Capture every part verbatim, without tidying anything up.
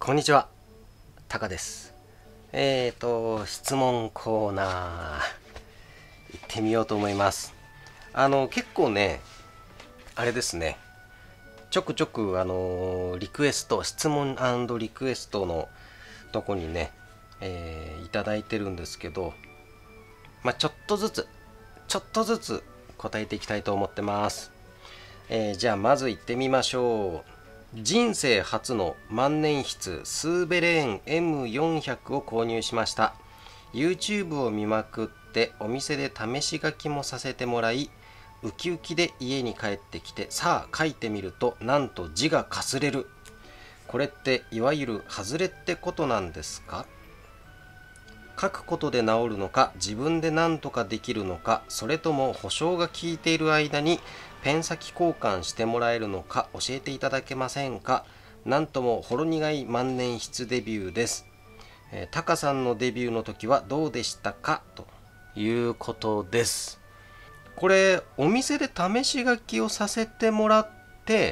こんにちは、タカです。えーと、質問コーナー、行ってみようと思います。あの、結構ね、あれですね、ちょくちょく、あの、リクエスト、質問&リクエストのとこにね、えーいただいてるんですけど、まあ、ちょっとずつ、ちょっとずつ答えていきたいと思ってます。えーじゃあ、まず行ってみましょう。人生初の万年筆スーベレーン エムよんひゃく を購入しました。 YouTube を見まくってお店で試し書きもさせてもらい、ウキウキで家に帰ってきてさあ書いてみると、なんと字がかすれる。これっていわゆる外れってことなんですか？書くことで治るのか、自分で何とかできるのか、それとも保証が効いている間にペン先交換してもらえるのか教えていただけませんか？なんともほろ苦い万年筆デビューです。えー、タカさんのデビューの時はどうでしたか？ということです。これお店で試し書きをさせてもらって、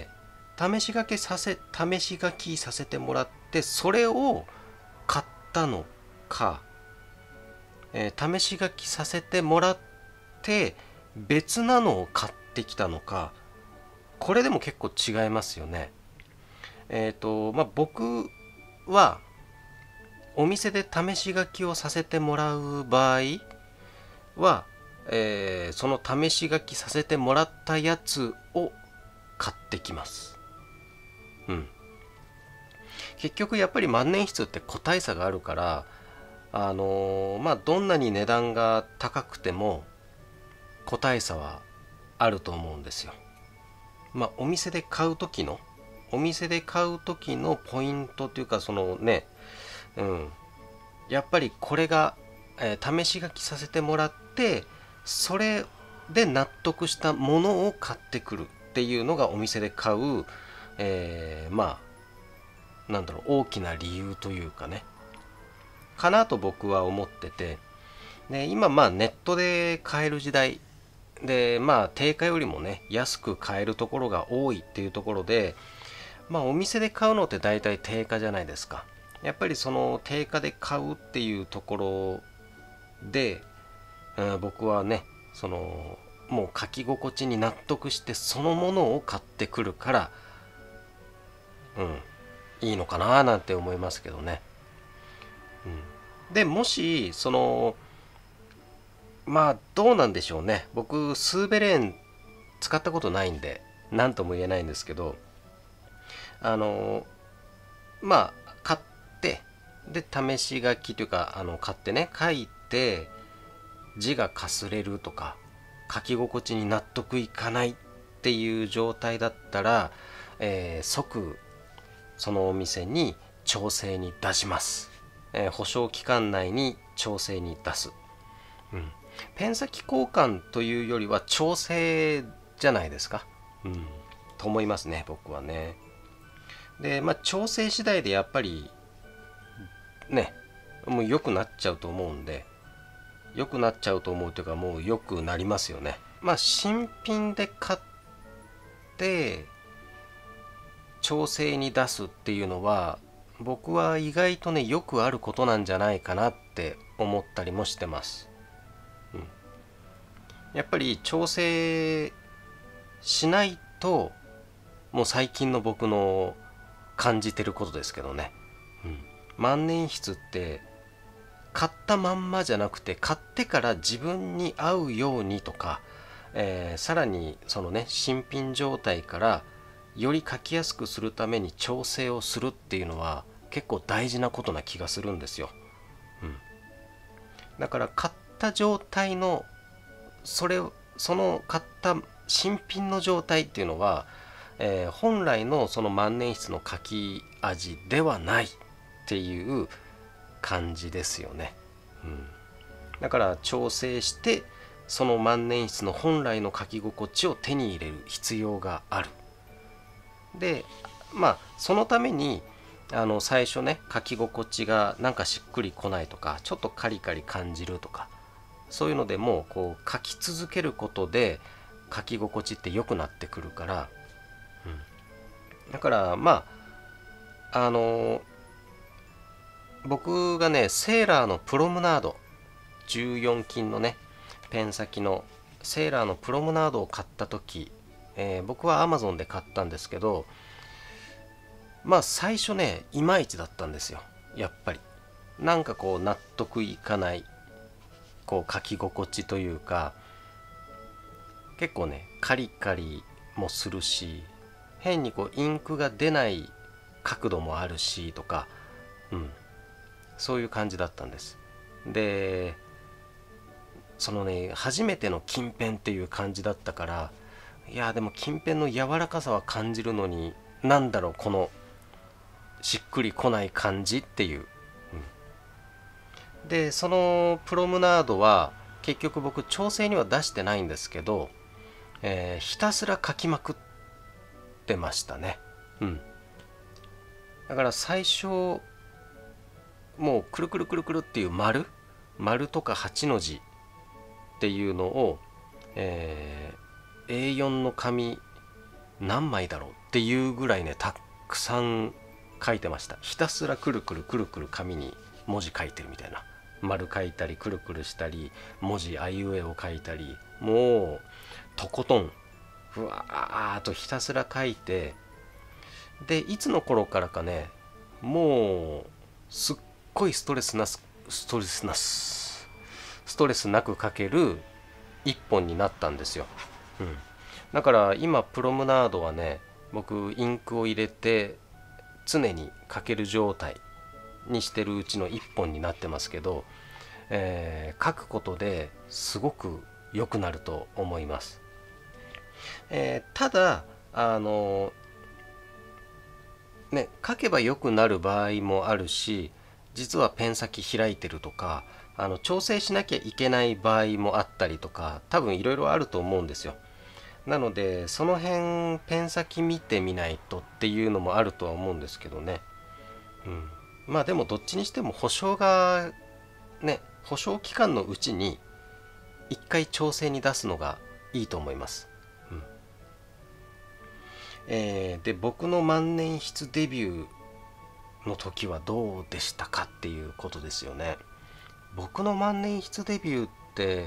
試し書きさせ試し書きさせてもらってそれを買ったのか、えー試し書きさせてもらって別なのを買ってきたのか、これでも結構違いますよね。えっ、とまあ僕はお店で試し書きをさせてもらう場合は、えーその試し書きさせてもらったやつを買ってきます。うん。結局やっぱり万年筆って個体差があるから、あのーまあどんなに値段が高くても個体差はあると思うんですよ。まあお店で買う時のお店で買う時のポイントというか、そのね、うん、やっぱりこれが、えー試し書きさせてもらって、それで納得したものを買ってくるっていうのがお店で買う、えーまあなんだろう、大きな理由というかね、かなと僕は思ってて、で今まあネットで買える時代で、まあ定価よりもね安く買えるところが多いっていうところで、まあお店で買うのって大体定価じゃないですか。やっぱりその定価で買うっていうところで、うん、僕はね、そのもう書き心地に納得してそのものを買ってくるから、うん、いいのかななんて思いますけどね。うん、でもしそのまあどうなんでしょうね。僕スーベレーン使ったことないんで何とも言えないんですけど、あのまあ買ってで試し書きというか、あの買ってね書いて字がかすれるとか書き心地に納得いかないっていう状態だったら、えー即そのお店に調整に出します。えー保証期間内に調整に出す。うん、ペン先交換というよりは調整じゃないですか。うん、と思いますね、僕はね。で、まあ、調整次第でやっぱりね、もう良くなっちゃうと思うんで、良くなっちゃうと思うというか、もう良くなりますよね。まあ、新品で買って調整に出すっていうのは、僕は意外とね、よくあることなんじゃないかなって思ったりもしてます。うん、やっぱり調整しないと、もう最近の僕の感じてることですけどね、うん、万年筆って買ったまんまじゃなくて、買ってから自分に合うようにとか、えーさらにそのね新品状態からより書きやすくするために調整をするっていうのは結構大事なことな気がするんですよ。うん、だから買った状態のそれその買った新品の状態っていうのは、えー本来のその万年筆の書き味ではないっていう感じですよね。うん、だから調整してその万年筆の本来の書き心地を手に入れる必要がある。でまあそのためにあの最初ね書き心地がなんかしっくりこないとか、ちょっとカリカリ感じるとか、そういうのでもこう書き続けることで書き心地って良くなってくるから、うん、だからまああの僕がねセーラーのプロムナードじゅうよん金のねペン先のセーラーのプロムナードを買った時、えー僕は Amazon で買ったんですけど、まあ最初ねいまいちだったんですよ。やっぱりなんかこう納得いかないこう書き心地というか、結構ねカリカリもするし、変にこうインクが出ない角度もあるしとか、うん、そういう感じだったんです。でそのね初めての金ペンっていう感じだったから、いやでも金ペンの柔らかさは感じるのに、なんだろうこのしっくりこない感じっていう、うん、でそのプロムナードは結局僕調整には出してないんですけど、えーひたすら書きまくってましたね。うん、だから最初もうくるくるくるくるっていう丸丸とかはちの字っていうのを、えー エーよん の紙何枚だろうっていうぐらいねたくさん書いてました。ひたすらくるくるくるくる紙に文字書いてるみたいな、丸書いたりくるくるしたり文字あいうえを書いたり、もうとことんふわーっとひたすら書いて、でいつの頃からかねもうすっごいストレスなすストレスなすストレスなく書ける一本になったんですよ。うん、だから今プロムナードはね僕インクを入れて常に書ける状態にしてるうちの一本になってますけど、えー書くことですごく良くなると思います。えーただあのね書けば良くなる場合もあるし、実はペン先開いてるとか、あの調整しなきゃいけない場合もあったりとか、多分いろいろあると思うんですよ。なのでその辺ペン先見てみないとっていうのもあるとは思うんですけどね。うん、まあでもどっちにしても保証がね保証期間のうちに一回調整に出すのがいいと思います。うん、えーで僕の万年筆デビューの時はどうでしたかっていうことですよね。僕の万年筆デビューって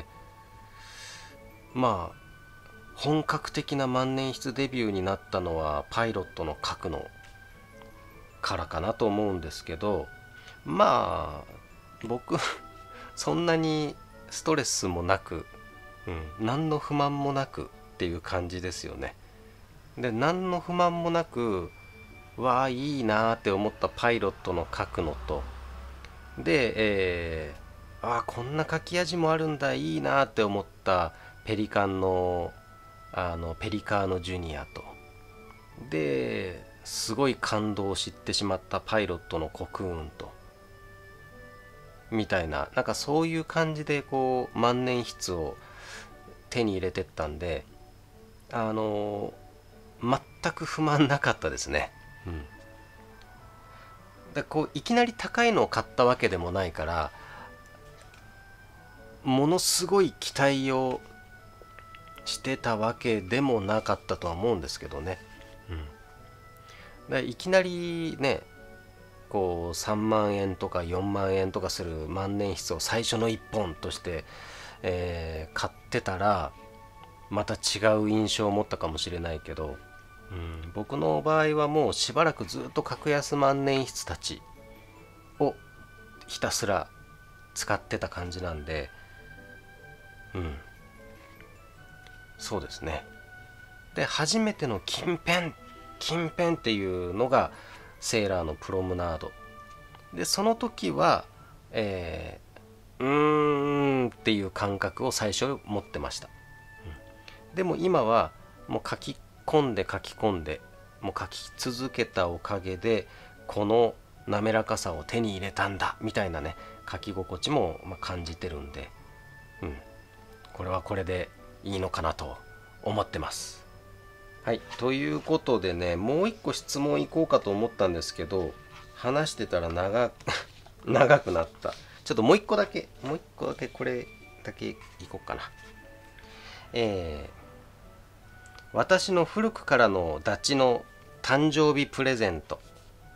まあ本格的な万年筆デビューになったのはパイロットの書くのからかなと思うんですけど、まあ僕そんなにストレスもなく、うん、何の不満もなくっていう感じですよね。で何の不満もなくわあいいなーって思ったパイロットの書くのと、で、えー、あーこんな書き味もあるんだいいなーって思ったペリカンのあのペリカーノジュニアと、ですごい感動を知ってしまったパイロットのコクーンとみたいな、なんかそういう感じでこう万年筆を手に入れてったんで、あの全く不満なかったですね。うん、でこういきなり高いのを買ったわけでもないから、ものすごい期待をしてたわけでもなかったとは思うんですけどね。うん、でいきなりねこうさんまんえんとかよんまんえんとかする万年筆を最初のいっぽんとして、えー買ってたらまた違う印象を持ったかもしれないけど、うん、僕の場合はもうしばらくずっと格安万年筆たちをひたすら使ってた感じなんで、うん、そうですね。で初めての金ペン金ペンっていうのがセーラーのプロムナードで、その時は、えー、うーんっていう感覚を最初持ってました。うん、でも今はもう書き込んで書き込んでもう書き続けたおかげでこの滑らかさを手に入れたんだみたいなね書き心地もまあ感じてるんで、うん、これはこれでいいのかなと思ってます。はい、ということでねもう一個質問いこうかと思ったんですけど、話してたら長長くなった。ちょっともう一個だけもう一個だけこれだけいこうかな。えー私の古くからのダチの誕生日プレゼント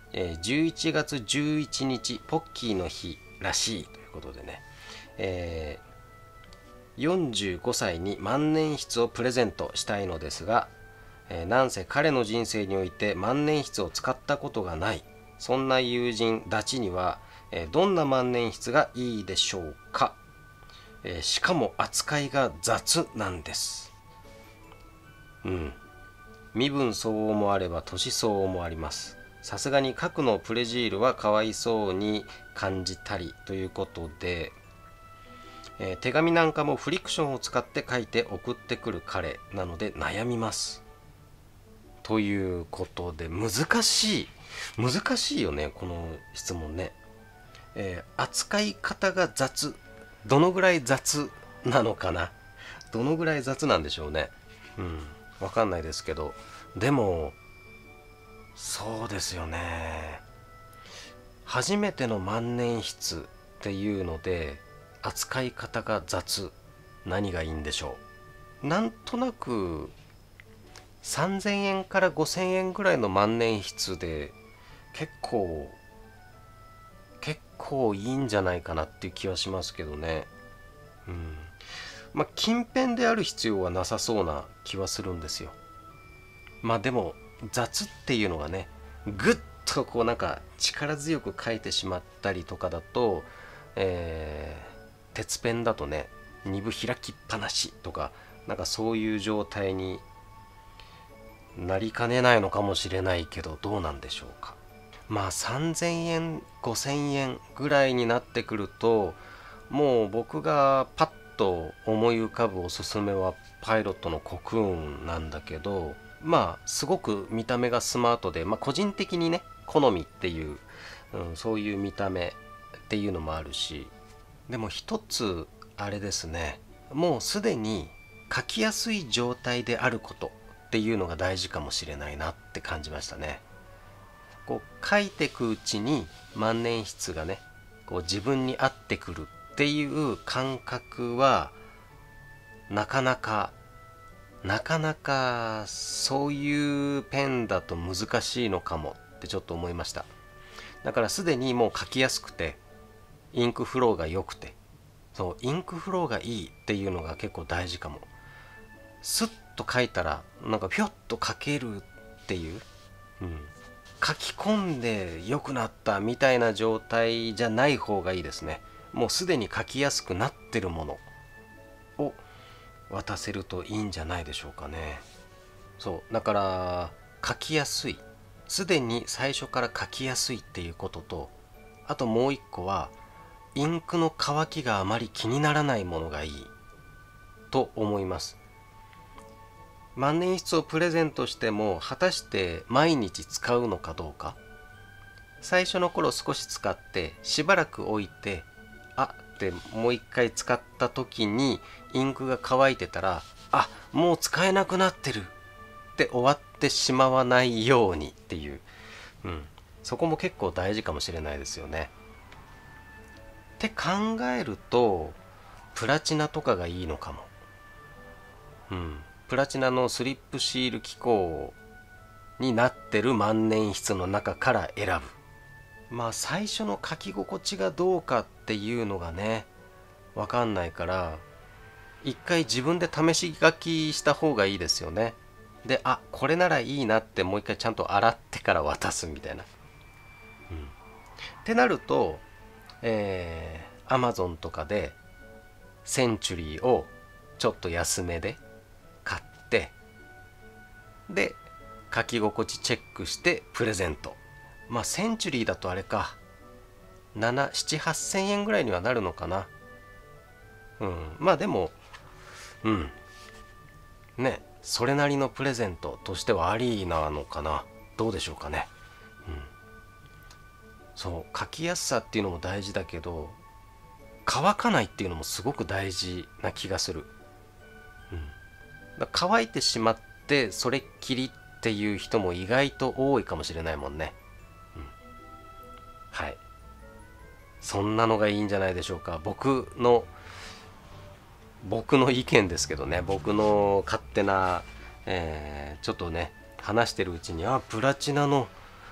えー、じゅういちがつじゅういちにちポッキーの日らしいということでね、えー、よんじゅうごさいに万年筆をプレゼントしたいのですが、えー、なんせ彼の人生において万年筆を使ったことがない、そんな友人ダチには、えー、どんな万年筆がいいでしょうか。えー、しかも扱いが雑なんです。うん。身分相応もあれば年相応もあります。さすがに核のプレジールはかわいそうに感じたりということで、えー、手紙なんかもフリクションを使って書いて送ってくる彼なので悩みますということで、難しい難しいよねこの質問ね。えー、扱い方が雑、どのぐらい雑なのかな、どのぐらい雑なんでしょうね。うん、わかんないですけど、でもそうですよね。初めての万年筆っていうので扱い方が雑、何がいいんでしょう。なんとなくさんぜんえんからごせんえんぐらいの万年筆で結構結構いいんじゃないかなっていう気はしますけどね。うん、まあ金片である必要はなさそうな気はするんですよ。まあでも雑っていうのがね、ぐっとこうなんか力強く書いてしまったりとかだと、えー、鉄ペンだとね二分開きっぱなしとか、なんかそういう状態になりかねないのかもしれないけど、どうなんでしょうか。まあさんぜんえんごせんえんぐらいになってくると、もう僕がパッと思い浮かぶおすすめはパイロットのコクーンなんだけど、まあすごく見た目がスマートで、まあ、個人的にね好みっていう、うん、そういう見た目っていうのもあるし、でも一つあれですね、もうすでに書きやすい状態であることっていうのが大事かもしれないなって感じましたね。こう書いていくうちに万年筆がねこう自分に合ってくるっていう感覚はなかなかなかなかそういうペンだと難しいのかもってちょっと思いました。だからすでにもう書きやすくてインクフローが良くて、そうインクフローがいいっていうのが結構大事かも。スッと書いたらなんかピョッと書けるっていう、うん、書き込んで良くなったみたいな状態じゃない方がいいですね。もうすでに書きやすくなってるものを渡せるといいんじゃないでしょうかね。そうだから書きやすい、すでに最初から書きやすいっていうことと、あともう一個はインクの乾きがあまり気にならないものがいいと思います。万年筆をプレゼントしても果たして毎日使うのかどうか、最初の頃少し使ってしばらく置いて、あってもう一回使った時にインクが乾いてたら、あもう使えなくなってるって終わってしまわないようにっていう、うん、そこも結構大事かもしれないですよね。って考えるとプラチナとかがいいのかも。うん、プラチナのスリップシール機構になってる万年筆の中から選ぶ。まあ最初の書き心地がどうかっていうのがねわかんないから、一回自分で試し書きした方がいいですよね。で、あこれならいいなってもう一回ちゃんと洗ってから渡すみたいな、うん、ってなると、えー、Amazon とかでセンチュリーをちょっと安めで買って、で書き心地チェックしてプレゼント。まあセンチュリーだとあれかなな、なな、はっせんえんぐらいにはなるのかな。うんまあでもうんね、それなりのプレゼントとしてはありなのかな。どうでしょうかね。うん、そう書きやすさっていうのも大事だけど乾かないっていうのもすごく大事な気がする。うん、だ乾いてしまってそれっきりっていう人も意外と多いかもしれないもんね。うん、はい、そんなのがいいんじゃないでしょうか。僕の僕の意見ですけどね、僕の勝手な、えーちょっとね話してるうちに、あプラチナの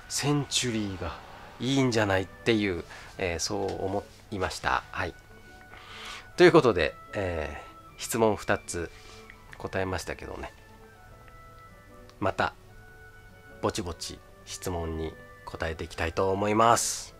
センチュリーがいいんじゃないっていう、えー、そう思いました。はい。ということで、えー、質問ふたつ答えましたけどね、またぼちぼち質問に答えていきたいと思います。